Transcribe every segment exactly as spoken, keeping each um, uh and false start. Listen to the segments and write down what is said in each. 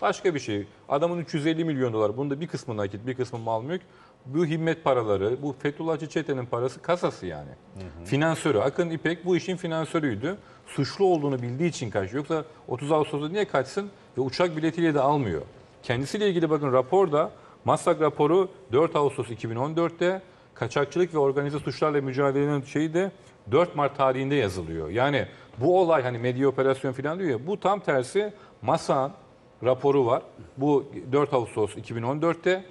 Başka bir şey. Adamın üç yüz elli milyon dolar. Bunda bir kısmı nakit, bir kısmı mal mülk. Bu himmet paraları, bu Fethullahçı çetenin parası, kasası yani. Hı hı. Finansörü. Akın İpek bu işin finansörüydü. Suçlu olduğunu bildiği için kaçtı. Yoksa otuz Ağustos'ta niye kaçsın? Ve uçak biletiyle de almıyor. Kendisiyle ilgili bakın raporda, Maslak raporu dört Ağustos iki bin on dört'te, kaçakçılık ve organize suçlarla mücadelenin şeyi de dört Mart tarihinde yazılıyor. Yani bu olay hani medya operasyon falan diyor ya, bu tam tersi. Maslak'ın raporu var. Bu dört Ağustos iki bin on dört'te.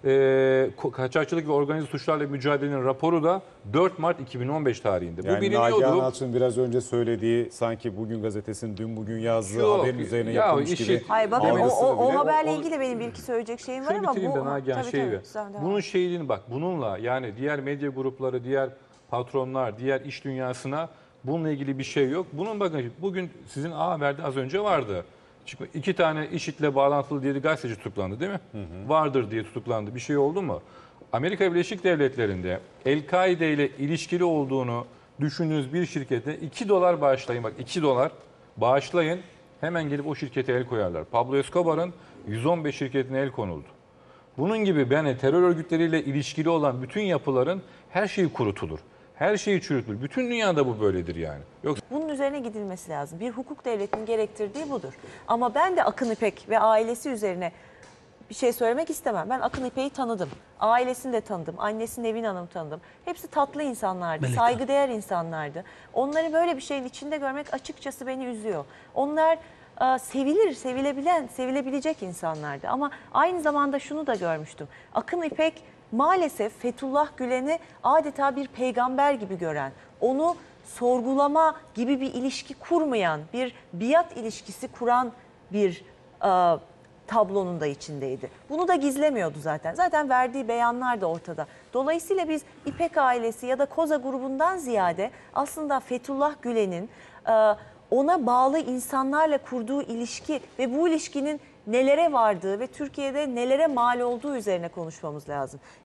E, kaçakçılık ve organize suçlarla mücadelenin raporu da dört Mart iki bin on beş tarihinde. Yani bu biliniyordu. Nagihan Alçı'nın biraz önce söylediği sanki Bugün Gazetesi'nin dün bugün yazdığı Yok, haberin üzerine ya yapılmış işi- gibi. Hayır bakın o, algısını o, o bile- haberle o- ilgili benim bir iki söyleyecek şeyim var Şunu ama bitireyim bu... de Nagihan Tabii, şeyi tabii, ver. sen devam Bunun et. şeyini bak, bununla yani diğer medya grupları, diğer patronlar, diğer iş dünyasına bununla ilgili bir şey yok. Bunun bakın bugün sizin A Haber'de az önce vardı. Çünkü iki tane IŞİD'le bağlantılı diye gazeteci tutuklandı değil mi? Hı hı. Vardır diye tutuklandı. Bir şey oldu mu? Amerika Birleşik Devletleri'nde El-Kaide ile ilişkili olduğunu düşündüğünüz bir şirkete iki dolar bağışlayın. Bak iki dolar bağışlayın. Hemen gelip o şirkete el koyarlar. Pablo Escobar'ın yüz on beş şirketine el konuldu. Bunun gibi yani terör örgütleriyle ilişkili olan bütün yapıların her şeyi kurutulur. Her şeyi çürütülür. Bütün dünyada bu böyledir yani. Yoksa Bunun üzerine gidilmesi lazım. Bir hukuk devletinin gerektirdiği budur. Ama ben de Akın İpek ve ailesi üzerine bir şey söylemek istemem. Ben Akın İpek'i tanıdım. Ailesini de tanıdım. Annesini Nevin Hanım tanıdım. Hepsi tatlı insanlardı. Melek. Saygıdeğer insanlardı. Onları böyle bir şeyin içinde görmek açıkçası beni üzüyor. Onlar e, sevilir, sevilebilen, sevilebilecek insanlardı. Ama aynı zamanda şunu da görmüştüm. Akın İpek maalesef Fethullah Gülen'i adeta bir peygamber gibi gören, onu sorgulama gibi bir ilişki kurmayan, bir biat ilişkisi kuran bir e, tablonun da içindeydi. Bunu da gizlemiyordu zaten. Zaten verdiği beyanlar da ortada. Dolayısıyla biz İpek ailesi ya da Koza grubundan ziyade aslında Fethullah Gülen'in e, ona bağlı insanlarla kurduğu ilişki ve bu ilişkinin nelere vardığı ve Türkiye'de nelere mal olduğu üzerine konuşmamız lazım.